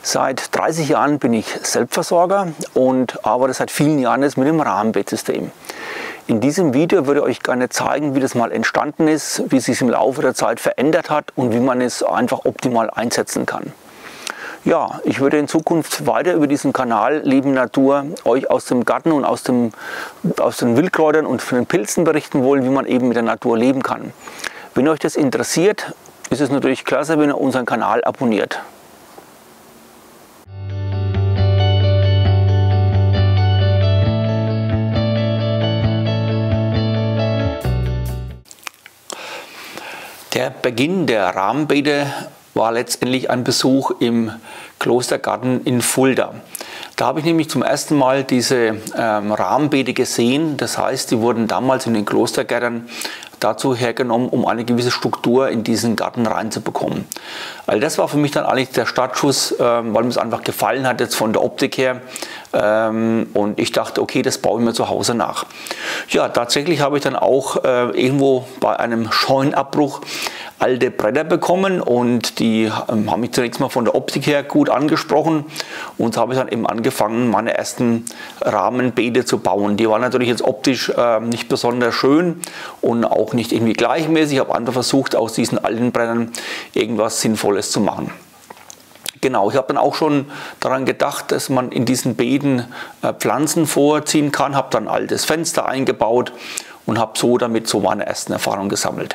Seit 30 Jahren bin ich Selbstversorger und arbeite seit vielen Jahren jetzt mit dem Rahmenbeetsystem. In diesem Video würde ich euch gerne zeigen, wie das mal entstanden ist, wie es sich im Laufe der Zeit verändert hat und wie man es einfach optimal einsetzen kann. Ja, ich würde in Zukunft weiter über diesen Kanal Leben Natur euch aus dem Garten und aus den Wildkräutern und von den Pilzen berichten wollen, wie man eben mit der Natur leben kann. Wenn euch das interessiert, ist es natürlich klasse, wenn ihr unseren Kanal abonniert. Der Beginn der Rahmenbeete war letztendlich ein Besuch im Klostergarten in Fulda. Da habe ich nämlich zum ersten Mal diese Rahmenbeete gesehen. Das heißt, die wurden damals in den Klostergärten dazu hergenommen, um eine gewisse Struktur in diesen Garten reinzubekommen. Also das war für mich dann eigentlich der Startschuss, weil mir es einfach gefallen hat jetzt von der Optik her. Und ich dachte, okay, das baue ich mir zu Hause nach. Ja, tatsächlich habe ich dann auch irgendwo bei einem Scheunenabbruch alte Bretter bekommen und die haben mich zunächst mal von der Optik her gut angesprochen und so habe ich dann eben angefangen, meine ersten Rahmenbeete zu bauen. Die waren natürlich jetzt optisch nicht besonders schön und auch nicht irgendwie gleichmäßig. Ich habe einfach versucht, aus diesen alten Brettern irgendwas Sinnvolles zu machen. Genau, ich habe dann auch schon daran gedacht, dass man in diesen Beeten Pflanzen vorziehen kann, habe dann ein altes Fenster eingebaut und habe so damit so meine ersten Erfahrungen gesammelt.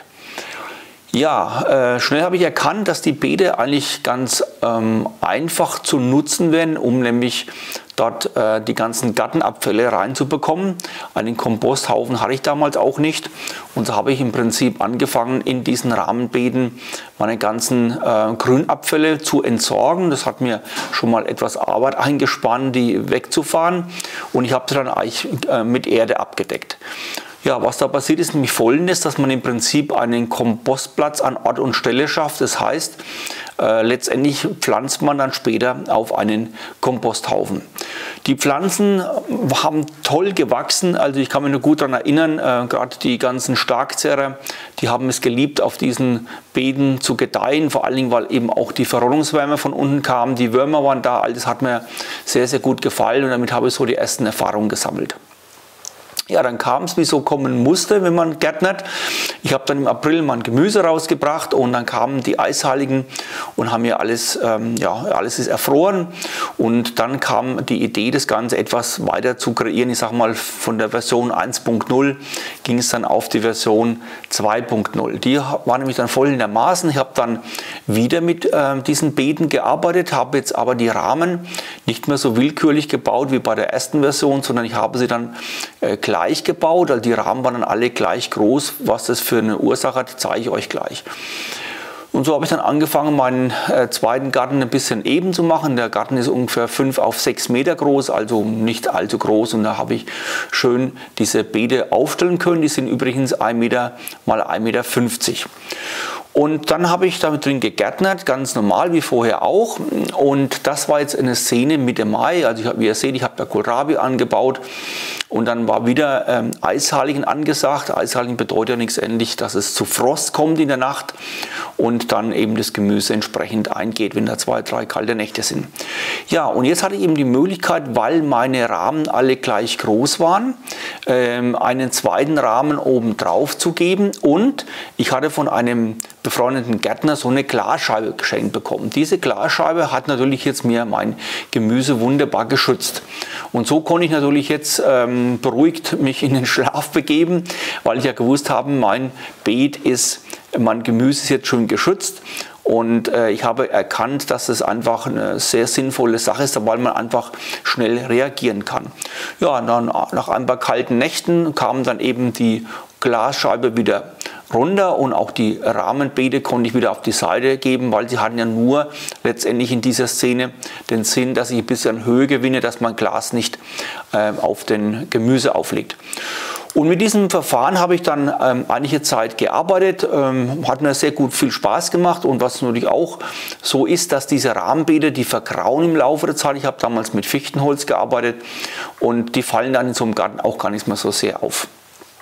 Ja, schnell habe ich erkannt, dass die Beete eigentlich ganz einfach zu nutzen werden, um nämlich dort die ganzen Gartenabfälle reinzubekommen. Einen Komposthaufen hatte ich damals auch nicht und so habe ich im Prinzip angefangen, in diesen Rahmenbeeten meine ganzen Grünabfälle zu entsorgen. Das hat mir schon mal etwas Arbeit eingespannt, die wegzufahren und ich habe sie dann eigentlich mit Erde abgedeckt. Ja, was da passiert ist nämlich Folgendes, dass man im Prinzip einen Kompostplatz an Ort und Stelle schafft. Das heißt, letztendlich pflanzt man dann später auf einen Komposthaufen. Die Pflanzen haben toll gewachsen, also ich kann mich nur gut daran erinnern, gerade die ganzen Starkzehrer, die haben es geliebt, auf diesen Beeten zu gedeihen, vor allen Dingen, weil eben auch die Verrottungswärme von unten kam, die Würmer waren da, all das hat mir sehr, sehr gut gefallen und damit habe ich so die ersten Erfahrungen gesammelt. Ja, dann kam es, wie so kommen musste, wenn man gärtnert. Ich habe dann im April mein Gemüse rausgebracht und dann kamen die Eisheiligen und haben mir alles, alles ist erfroren. Und dann kam die Idee, das Ganze etwas weiter zu kreieren. Ich sage mal, von der Version 1.0 ging es dann auf die Version 2.0. Die war nämlich dann voll in der Maßen. Ich habe dann wieder mit diesen Beeten gearbeitet, habe jetzt aber die Rahmen nicht mehr so willkürlich gebaut wie bei der ersten Version, sondern ich habe sie dann gleich gebaut, also die Rahmen waren dann alle gleich groß. Was das für eine Ursache hat, zeige ich euch gleich. Und so habe ich dann angefangen, meinen zweiten Garten ein bisschen eben zu machen. Der Garten ist ungefähr 5 auf 6 Meter groß, also nicht allzu groß. Und da habe ich schön diese Beete aufstellen können. Die sind übrigens 1 Meter mal 1,50 Meter. Und dann habe ich damit drin gegärtnert, ganz normal wie vorher auch. Und das war jetzt eine Szene Mitte Mai. Also wie ihr seht, ich habe da Kohlrabi angebaut. Und dann war wieder Eisheiligen angesagt. Eisheiligen bedeutet ja nichts ähnlich, dass es zu Frost kommt in der Nacht und dann eben das Gemüse entsprechend eingeht, wenn da 2, 3 kalte Nächte sind. Ja, und jetzt hatte ich eben die Möglichkeit, weil meine Rahmen alle gleich groß waren, einen zweiten Rahmen oben drauf zu geben und ich hatte von einem befreundeten Gärtner so eine Glasscheibe geschenkt bekommen. Diese Glasscheibe hat natürlich jetzt mir mein Gemüse wunderbar geschützt. Und so konnte ich natürlich jetzt beruhigt mich in den Schlaf begeben, weil ich ja gewusst habe, mein Gemüse ist jetzt schon geschützt. Und ich habe erkannt, dass es einfach eine sehr sinnvolle Sache ist, weil man einfach schnell reagieren kann. Ja, dann nach ein paar kalten Nächten kam dann eben die Glasscheibe wieder runter und auch die Rahmenbeete konnte ich wieder auf die Seite geben, weil sie hatten ja nur letztendlich in dieser Szene den Sinn, dass ich ein bisschen Höhe gewinne, dass mein Glas nicht auf den Gemüse aufliegt. Und mit diesem Verfahren habe ich dann einige Zeit gearbeitet, hat mir sehr gut viel Spaß gemacht und was natürlich auch so ist, dass diese Rahmenbeete, die vergrauen im Laufe der Zeit. Ich habe damals mit Fichtenholz gearbeitet und die fallen dann in so einem Garten auch gar nicht mehr so sehr auf.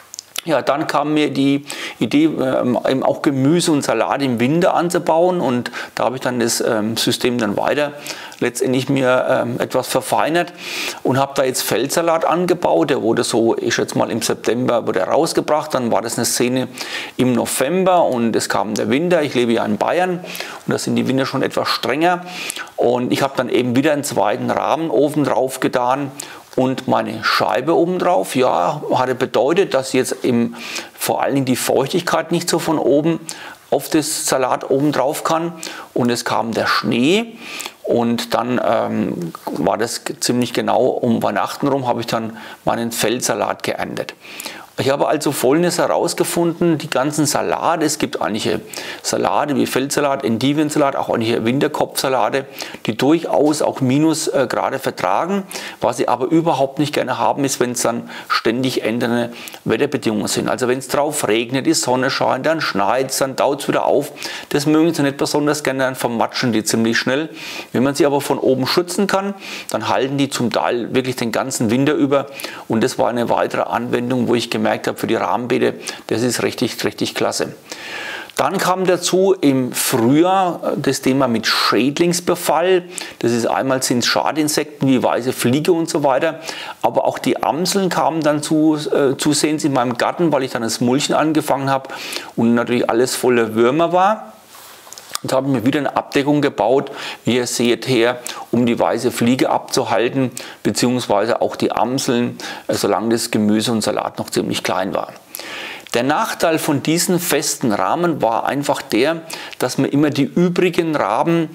Ja, dann kam mir die Idee, eben auch Gemüse und Salat im Winter anzubauen, und da habe ich dann das System dann weiter letztendlich mir etwas verfeinert und habe da jetzt Feldsalat angebaut. Der wurde so, ich schätze mal im September wurde er rausgebracht, dann war das eine Szene im November und es kam der Winter. Ich lebe ja in Bayern und da sind die Winter schon etwas strenger, und ich habe dann eben wieder einen zweiten Rahmenofen drauf getan und meine Scheibe oben drauf. Ja, hatte bedeutet, dass jetzt vor allen Dingen die Feuchtigkeit nicht so von oben auf das Salat oben drauf kann, und es kam der Schnee, und dann war das ziemlich genau um Weihnachten rum, habe ich dann meinen Feldsalat geerntet. Ich habe also Folgendes herausgefunden: Die ganzen Salate, es gibt einige Salate wie Feldsalat, Endivensalat, auch einige Winterkopfsalate, die durchaus auch Minusgrade vertragen. Was sie aber überhaupt nicht gerne haben, ist, wenn es dann ständig ändernde Wetterbedingungen sind. Also wenn es drauf regnet, die Sonne scheint, dann schneit es, dann taut es wieder auf. Das mögen sie nicht besonders gerne, dann vermatschen die ziemlich schnell. Wenn man sie aber von oben schützen kann, dann halten die zum Teil wirklich den ganzen Winter über, und das war eine weitere Anwendung, wo ich gemerkt habe, für die Rahmenbeete, das ist richtig, richtig klasse. Dann kam dazu im Frühjahr das Thema mit Schädlingsbefall. Das ist einmal sind Schadinsekten wie weiße Fliege und so weiter, aber auch die Amseln kamen dann zusehends in meinem Garten, weil ich dann das Mulchen angefangen habe und natürlich alles voller Würmer war. Und habe mir wieder eine Abdeckung gebaut, wie ihr seht her, um die weiße Fliege abzuhalten, beziehungsweise auch die Amseln, solange das Gemüse und Salat noch ziemlich klein war. Der Nachteil von diesen festen Rahmen war einfach der, dass mir immer die übrigen Rahmen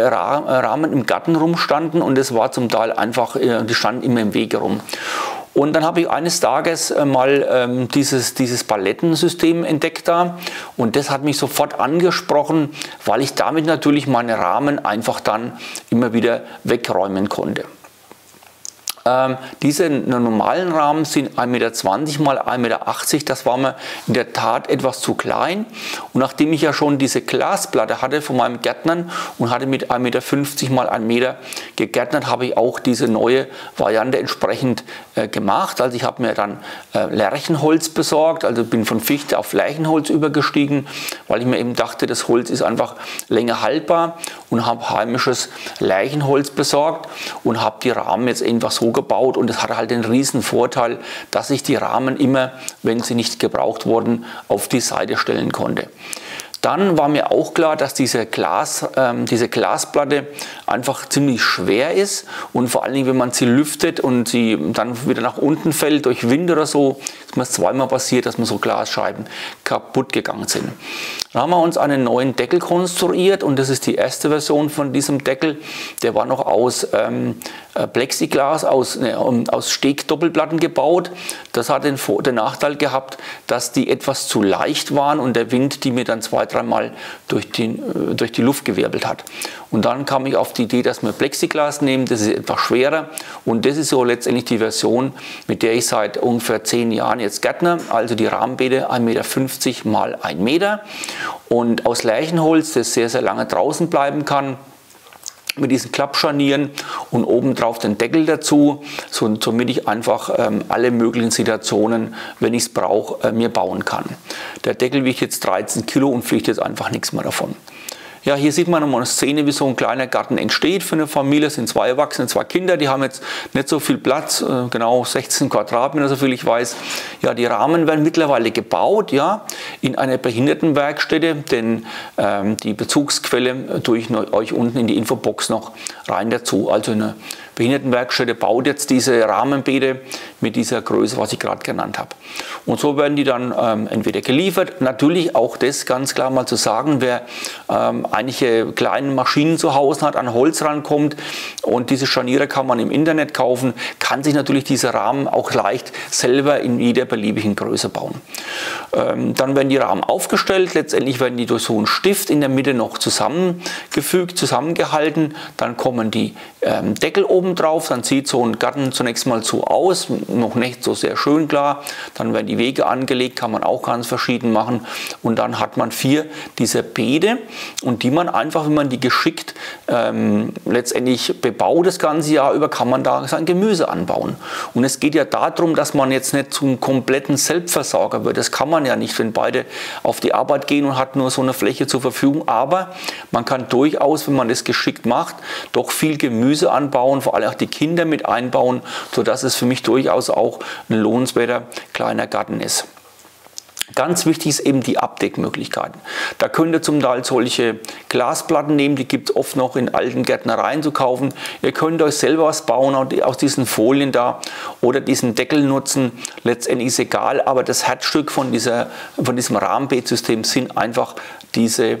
im Garten rumstanden, und es war zum Teil einfach, die standen immer im Weg herum. Und dann habe ich eines Tages mal dieses Palettensystem entdeckt da, und das hat mich sofort angesprochen, weil ich damit natürlich meine Rahmen einfach dann immer wieder wegräumen konnte. Diese normalen Rahmen sind 1,20 Meter mal 1,80 Meter. Das war mir in der Tat etwas zu klein. Und nachdem ich ja schon diese Glasplatte hatte von meinem Gärtnern und hatte mit 1,50 Meter mal 1 Meter gegärtnert, habe ich auch diese neue Variante entsprechend gemacht. Also ich habe mir dann Lärchenholz besorgt, also bin von Fichte auf Lärchenholz übergestiegen, weil ich mir eben dachte, das Holz ist einfach länger haltbar, und habe heimisches Lärchenholz besorgt und habe die Rahmen jetzt einfach so gebaut, und es hat halt den riesen Vorteil, dass ich die Rahmen immer, wenn sie nicht gebraucht wurden, auf die Seite stellen konnte. Dann war mir auch klar, dass diese Glasplatte einfach ziemlich schwer ist, und vor allen Dingen, wenn man sie lüftet und sie dann wieder nach unten fällt durch Wind oder so, ist mir zweimal passiert, dass mir so Glasscheiben kaputt gegangen sind. Dann haben wir uns einen neuen Deckel konstruiert, und das ist die erste Version von diesem Deckel. Der war noch aus Plexiglas, aus Steg-Doppelplatten gebaut. Das hat den Nachteil gehabt, dass die etwas zu leicht waren und der Wind die mir dann 2-3 Mal durch die Luft gewirbelt hat. Und dann kam ich auf die Idee, dass wir Plexiglas nehmen, das ist etwas schwerer, und das ist so letztendlich die Version, mit der ich seit ungefähr 10 Jahren jetzt gärtner, also die Rahmenbeete 1,50 Meter mal 1 Meter, und aus Lärchenholz, das sehr, sehr lange draußen bleiben kann, mit diesen Klappscharnieren und obendrauf den Deckel dazu, somit ich einfach alle möglichen Situationen, wenn ich es brauche, mir bauen kann. Der Deckel wiegt jetzt 13 Kilo und fliegt jetzt einfach nichts mehr davon. Ja, hier sieht man nochmal eine Szene, wie so ein kleiner Garten entsteht für eine Familie. Es sind 2 Erwachsene, 2 Kinder, die haben jetzt nicht so viel Platz, genau 16 Quadratmeter, so viel ich weiß. Ja, die Rahmen werden mittlerweile gebaut, ja, in einer Behindertenwerkstätte, denn die Bezugsquelle tue ich euch unten in die Infobox noch rein dazu. Also eine Behindertenwerkstätte baut jetzt diese Rahmenbeete mit dieser Größe, was ich gerade genannt habe. Und so werden die dann entweder geliefert. Natürlich auch das ganz klar mal zu sagen, wer einige kleine Maschinen zu Hause hat, an Holz rankommt, und diese Scharniere kann man im Internet kaufen, kann sich natürlich diese Rahmen auch leicht selber in jeder beliebigen Größe bauen. Dann werden die Rahmen aufgestellt, letztendlich werden die durch so einen Stift in der Mitte noch zusammengefügt, zusammengehalten, dann kommen die Deckel oben oben drauf, dann sieht so ein Garten zunächst mal so aus, noch nicht so sehr schön klar. Dann werden die Wege angelegt, kann man auch ganz verschieden machen. Und dann hat man 4 dieser Beete und die man einfach, wenn man die geschickt letztendlich bebaut das ganze Jahr über, kann man da sein Gemüse anbauen. Und es geht ja darum, dass man jetzt nicht zum kompletten Selbstversorger wird. Das kann man ja nicht, wenn beide auf die Arbeit gehen und hat nur so eine Fläche zur Verfügung. Aber man kann durchaus, wenn man das geschickt macht, doch viel Gemüse anbauen, vor allem auch die Kinder mit einbauen, sodass es für mich durchaus auch ein lohnenswerter kleiner Garten ist. Ganz wichtig ist eben die Abdeckmöglichkeiten. Da könnt ihr zum Teil solche Glasplatten nehmen, die gibt es oft noch in alten Gärtnereien zu kaufen. Ihr könnt euch selber was bauen aus diesen Folien da oder diesen Deckel nutzen. Letztendlich ist egal, aber das Herzstück von diesem Rahmenbeetsystem sind einfach diese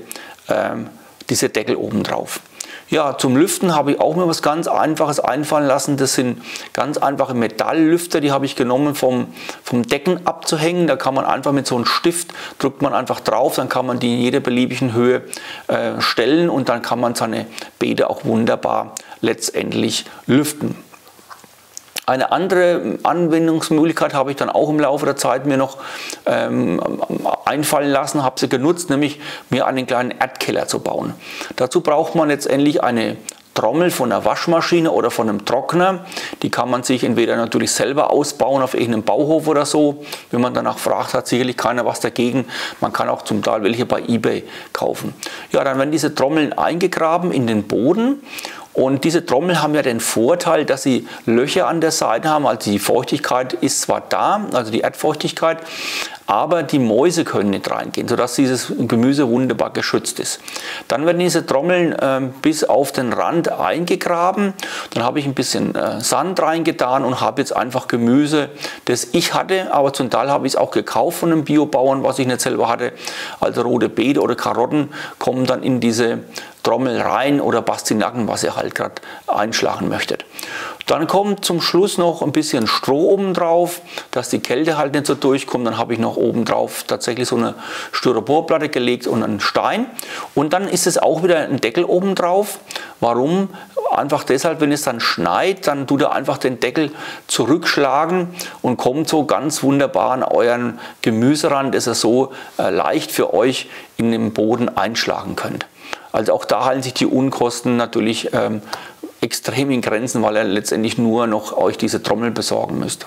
Deckel oben drauf. Ja, zum Lüften habe ich auch mir was ganz Einfaches einfallen lassen. Das sind ganz einfache Metalllüfter, die habe ich genommen, vom Decken abzuhängen. Da kann man einfach mit so einem Stift, drückt man einfach drauf, dann kann man die in jeder beliebigen Höhe stellen und dann kann man seine Beete auch wunderbar letztendlich lüften. Eine andere Anwendungsmöglichkeit habe ich dann auch im Laufe der Zeit mir noch einfallen lassen, habe sie genutzt, nämlich mir einen kleinen Erdkeller zu bauen. Dazu braucht man letztendlich eine Trommel von einer Waschmaschine oder von einem Trockner. Die kann man sich entweder natürlich selber ausbauen auf irgendeinem Bauhof oder so. Wenn man danach fragt, hat sicherlich keiner was dagegen. Man kann auch zum Teil welche bei eBay kaufen. Ja, dann werden diese Trommeln eingegraben in den Boden. Und diese Trommeln haben ja den Vorteil, dass sie Löcher an der Seite haben. Also die Feuchtigkeit ist zwar da, also die Erdfeuchtigkeit, aber die Mäuse können nicht reingehen, sodass dieses Gemüse wunderbar geschützt ist. Dann werden diese Trommeln bis auf den Rand eingegraben. Dann habe ich ein bisschen Sand reingetan und habe jetzt einfach Gemüse, das ich hatte, aber zum Teil habe ich es auch gekauft von einem Biobauern, was ich nicht selber hatte. Also rote Beete oder Karotten kommen dann in diese Trommel rein oder Pastinaken, was ihr halt gerade einschlagen möchtet. Dann kommt zum Schluss noch ein bisschen Stroh oben drauf, dass die Kälte halt nicht so durchkommt. Dann habe ich noch oben drauf tatsächlich so eine Styroporplatte gelegt und einen Stein. Und dann ist es auch wieder ein Deckel oben drauf. Warum? Einfach deshalb, wenn es dann schneit, dann tut ihr einfach den Deckel zurückschlagen und kommt so ganz wunderbar an euren Gemüserand, dass ihr so leicht für euch in den Boden einschlagen könnt. Also auch da halten sich die Unkosten natürlich extrem in Grenzen, weil ihr letztendlich nur noch euch diese Trommel besorgen müsst.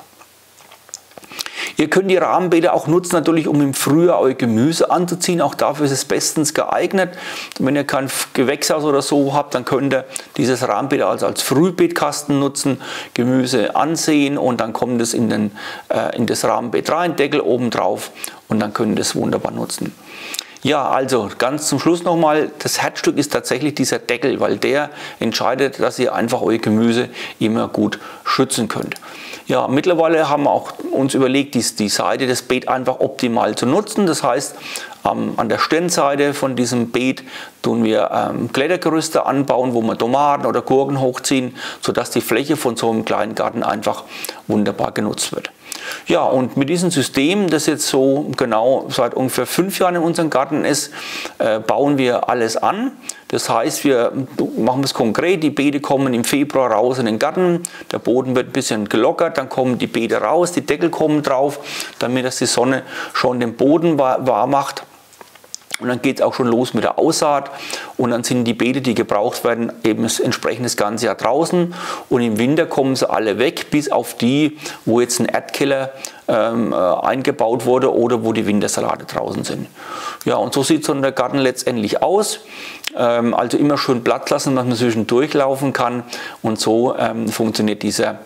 Ihr könnt die Rahmenbeete auch nutzen, natürlich, um im Frühjahr euer Gemüse anzuziehen. Auch dafür ist es bestens geeignet. Wenn ihr kein Gewächshaus oder so habt, dann könnt ihr dieses Rahmenbeet also als Frühbeetkasten nutzen, Gemüse ansehen und dann kommt es in das Rahmenbeet rein, Deckel oben drauf und dann könnt ihr es wunderbar nutzen. Ja, also ganz zum Schluss nochmal, das Herzstück ist tatsächlich dieser Deckel, weil der entscheidet, dass ihr einfach euer Gemüse immer gut schützen könnt. Ja, mittlerweile haben wir auch uns überlegt, die Seite des Beet einfach optimal zu nutzen. Das heißt, an der Stirnseite von diesem Beet tun wir Klettergerüste anbauen, wo wir Tomaten oder Gurken hochziehen, sodass die Fläche von so einem kleinen Garten einfach wunderbar genutzt wird. Ja, und mit diesem System, das jetzt so genau seit ungefähr 5 Jahren in unserem Garten ist, bauen wir alles an. Das heißt, wir machen es konkret, die Beete kommen im Februar raus in den Garten, der Boden wird ein bisschen gelockert, dann kommen die Beete raus, die Deckel kommen drauf, damit das die Sonne schon den Boden warm macht. Und dann geht es auch schon los mit der Aussaat und dann sind die Beete, die gebraucht werden, eben entsprechend das ganze Jahr draußen und im Winter kommen sie alle weg, bis auf die, wo jetzt ein Erdkeller eingebaut wurde oder wo die Wintersalate draußen sind. Ja, und so sieht so der Garten letztendlich aus. Also immer schön Platz lassen, dass man zwischendurch laufen kann und so funktioniert dieser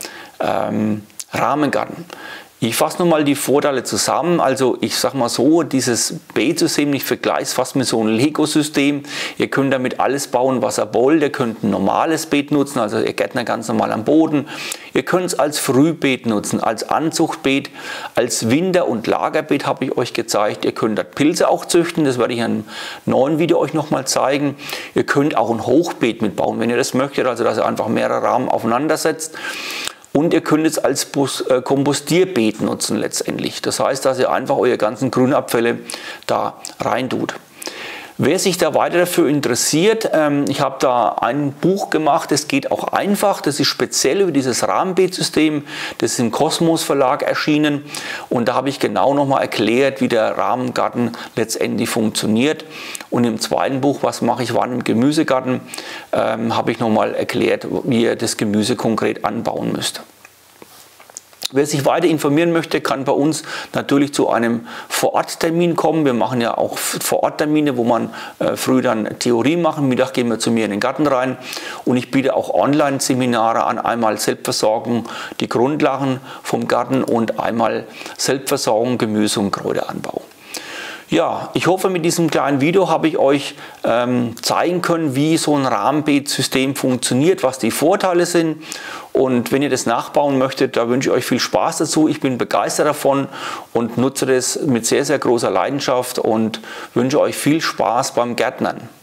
Rahmengarten. Ich fasse nun mal die Vorteile zusammen. Also ich sage mal so, dieses Beetsystem, ich vergleiche es fast mit so einem Lego-System. Ihr könnt damit alles bauen, was ihr wollt. Ihr könnt ein normales Beet nutzen, also ihr Gärtner ganz normal am Boden. Ihr könnt es als Frühbeet nutzen, als Anzuchtbeet, als Winter- und Lagerbeet habe ich euch gezeigt. Ihr könnt dort Pilze auch züchten, das werde ich in einem neuen Video euch nochmal zeigen. Ihr könnt auch ein Hochbeet mitbauen, wenn ihr das möchtet, also dass ihr einfach mehrere Rahmen aufeinander setzt. Und ihr könnt es als Kompostierbeet nutzen letztendlich. Das heißt, dass ihr einfach eure ganzen Grünabfälle da rein tut. Wer sich da weiter dafür interessiert, ich habe da ein Buch gemacht, das geht auch einfach, das ist speziell über dieses Rahmenbeetsystem, das ist im Kosmos Verlag erschienen und da habe ich genau nochmal erklärt, wie der Rahmengarten letztendlich funktioniert. Und im zweiten Buch, was mache ich wann im Gemüsegarten, habe ich nochmal erklärt, wie ihr das Gemüse konkret anbauen müsst. Wer sich weiter informieren möchte, kann bei uns natürlich zu einem Vororttermin kommen. Wir machen ja auch Vororttermine, wo man früh dann Theorie machen, Mittag gehen wir zu mir in den Garten rein und ich biete auch Online-Seminare an, einmal Selbstversorgung, die Grundlagen vom Garten und einmal Selbstversorgung, Gemüse- und Kräuteranbau. Ja, ich hoffe, mit diesem kleinen Video habe ich euch zeigen können, wie so ein Rahmenbeetsystem funktioniert, was die Vorteile sind. Und wenn ihr das nachbauen möchtet, da wünsche ich euch viel Spaß dazu. Ich bin begeistert davon und nutze das mit sehr, sehr großer Leidenschaft und wünsche euch viel Spaß beim Gärtnern.